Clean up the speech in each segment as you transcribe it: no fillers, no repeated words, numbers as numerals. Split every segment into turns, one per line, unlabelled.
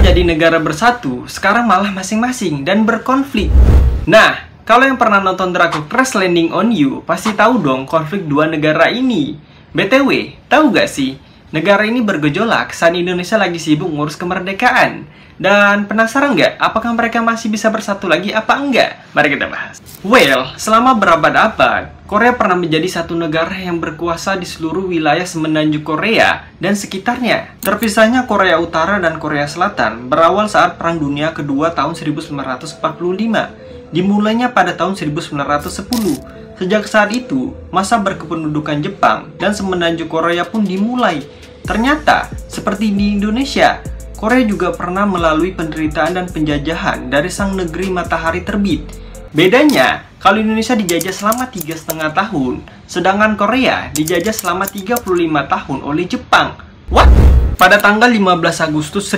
jadi negara bersatu, sekarang malah masing-masing dan berkonflik. Nah, kalau yang pernah nonton drakor Crash Landing on You, pasti tahu dong konflik dua negara ini. BTW, tahu gak sih? Negara ini bergejolak saat Indonesia lagi sibuk ngurus kemerdekaan. Dan penasaran nggak apakah mereka masih bisa bersatu lagi apa enggak? Mari kita bahas. Well, selama berabad-abad, Korea pernah menjadi satu negara yang berkuasa di seluruh wilayah semenanjung Korea dan sekitarnya. Terpisahnya Korea Utara dan Korea Selatan berawal saat Perang Dunia Kedua tahun 1945. Dimulainya pada tahun 1910. Sejak saat itu, masa berkependudukan Jepang dan semenanjung Korea pun dimulai. Ternyata, seperti di Indonesia, Korea juga pernah melalui penderitaan dan penjajahan dari sang negeri matahari terbit. Bedanya, kalau Indonesia dijajah selama 3,5 tahun, sedangkan Korea dijajah selama 35 tahun oleh Jepang. What? Pada tanggal 15 Agustus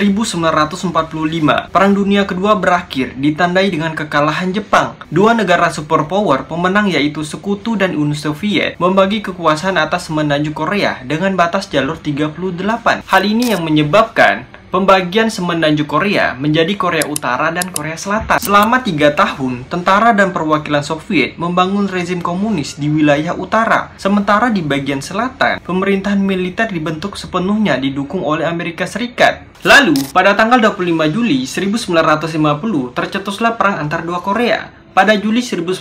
1945, Perang Dunia Kedua berakhir ditandai dengan kekalahan Jepang. Dua negara superpower pemenang yaitu Sekutu dan Uni Soviet membagi kekuasaan atas semenanjung Korea dengan batas jalur 38. Hal ini yang menyebabkan pembagian semenanjung Korea menjadi Korea Utara dan Korea Selatan. Selama 3 tahun, tentara dan perwakilan Soviet membangun rezim komunis di wilayah utara. Sementara di bagian selatan, pemerintahan militer dibentuk sepenuhnya didukung oleh Amerika Serikat. Lalu, pada tanggal 25 Juli 1950, tercetuslah perang antar dua Korea. Pada Juli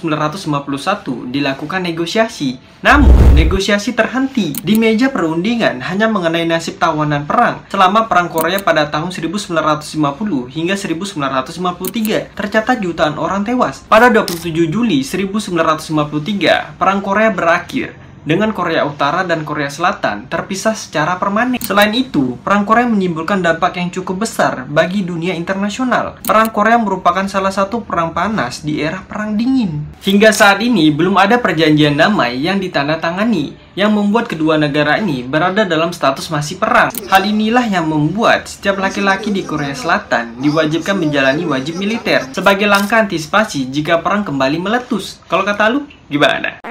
1951 dilakukan negosiasi. Namun, negosiasi terhenti. Di meja perundingan hanya mengenai nasib tawanan perang selama Perang Korea pada tahun 1950 hingga 1953. Tercatat jutaan orang tewas. Pada 27 Juli 1953, Perang Korea berakhir dengan Korea Utara dan Korea Selatan terpisah secara permanen. Selain itu, Perang Korea menimbulkan dampak yang cukup besar bagi dunia internasional. Perang Korea merupakan salah satu perang panas di era Perang Dingin. Hingga saat ini, belum ada perjanjian damai yang ditandatangani yang membuat kedua negara ini berada dalam status masih perang. Hal inilah yang membuat setiap laki-laki di Korea Selatan diwajibkan menjalani wajib militer sebagai langkah antisipasi jika perang kembali meletus. Kalau kata lu, gimana?